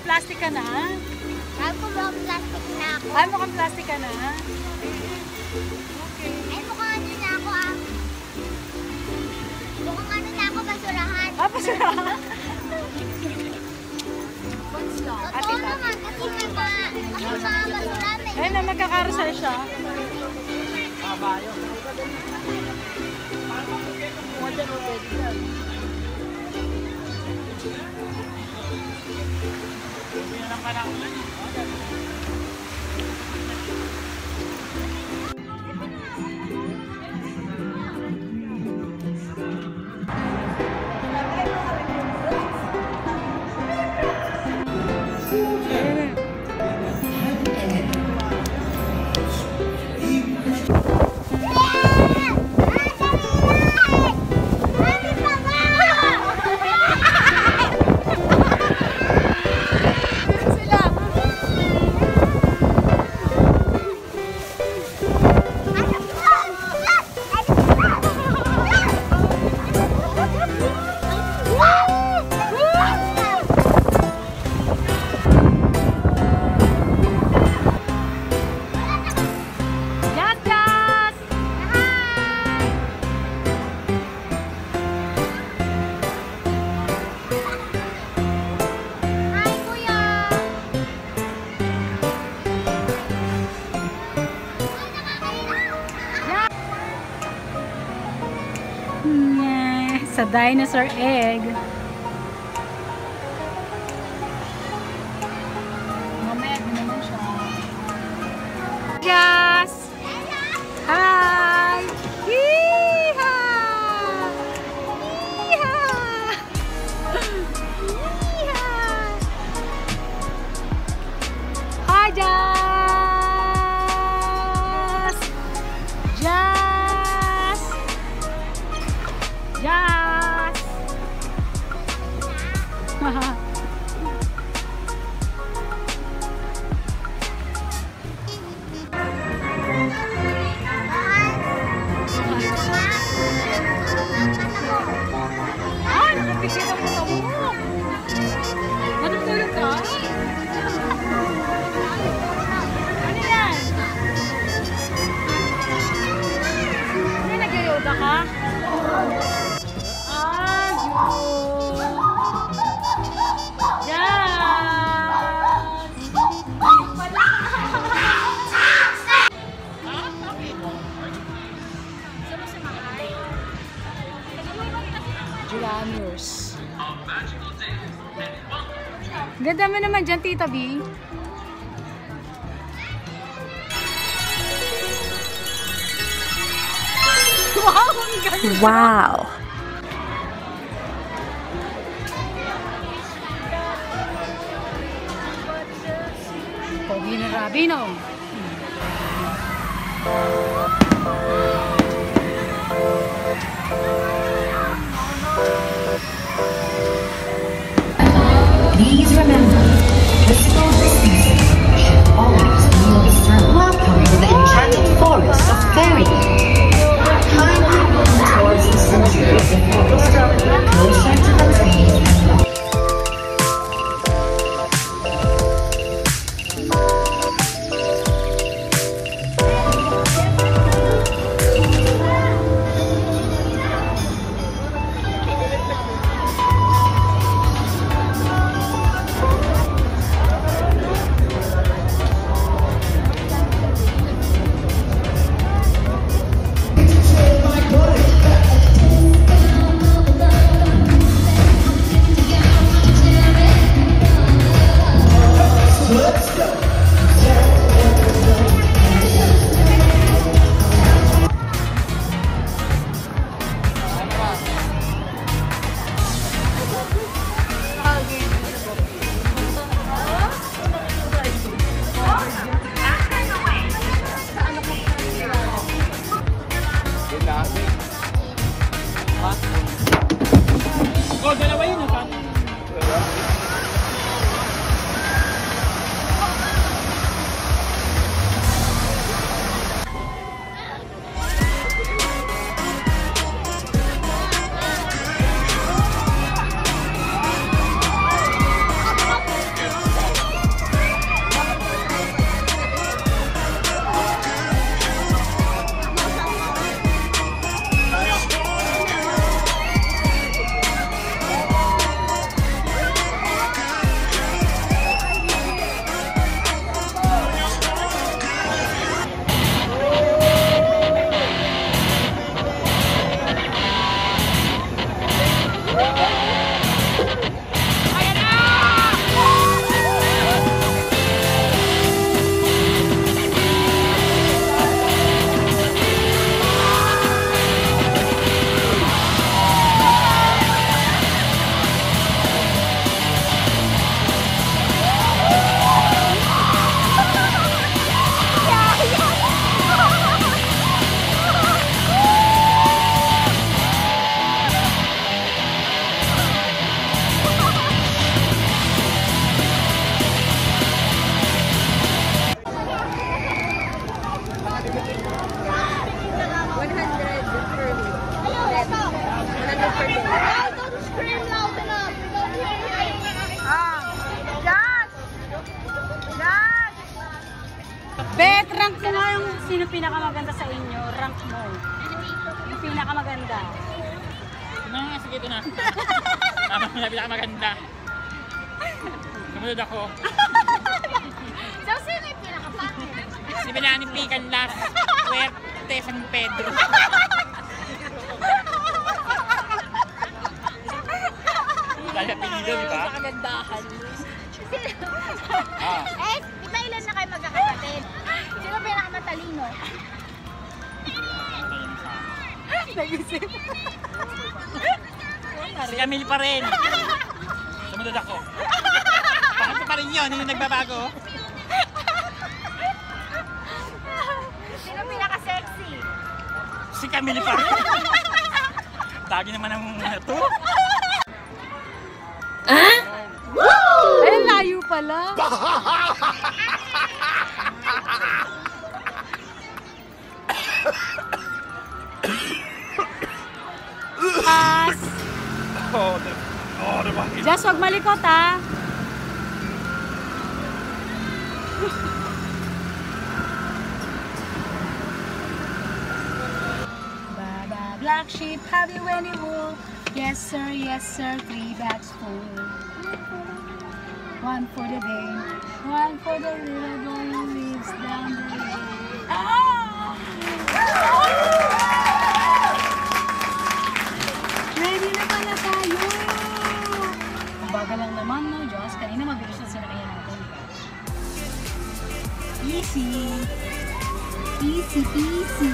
Naka-plastic ka na? Ay, mukhang plastic na ako. Ay, mukhang plastic ka na? Okay. Ay, mukhang ano na ako ah. Mukhang ano na ako, basurahan. Ah, basurahan? Totoo naman, kasi may mga basurahan. Ayun na, magkakarusal siya. Kabayo. Sa dinosaur egg. Mamaya din naman siya. Yes! Hi! Yeehaw! Yeehaw! Yeehaw! Hi, Jazz! Jazz! Jazz! Nakapigil ang mata mo. Matutulog ka? Ano yan? Ano, nag-yoga ka? Julaners. Ganda mo naman dyan, Tita B. Wow! Ang ganda! Wow! Pogi na Rabino. Please remember, physical distancing should always be observed. Welcome to the enchanted forest of fairyland. Kindly move towards the center of the forest, closer to the trees and Sino pinakamaganda sa inyo? Rank mo. Yung pinakamaganda. Sige, ito na. Tama mo na pinakamaganda. Sumunod ako. So, sino yung pinakapangit? Si Melanie P. Canlas. Puerte San Pedro. Dahil apelido, di ba? Sa kagandahan. Eh, di ba ilan na kayo magkakapatid? Sino pinakamatalino? Nag-isip. Si Camille pa rin. Sumunod ako. Bakit ko pa rin yun? Hindi nagbabago. Sino pinaka-sexy? Si Camille pa rin. Tagi naman ang ito. Ay, layo pala. Pass. Just wag malikot, ha. Baba, black sheep, have you any wool? Yes sir, 3 bags full. One for the day, one for the little boy who lives down the road. Ah! Ready na pala tayo! Ang bagal lang naman, no, Diyos? Kanina mabilis na sinakaya natin. Easy! Easy peasy!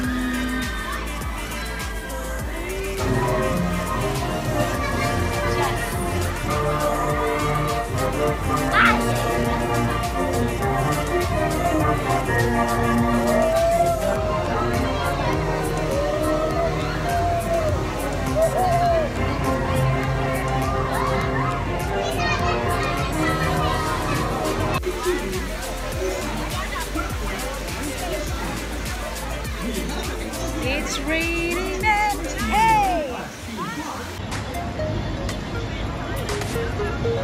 It's raining and hey!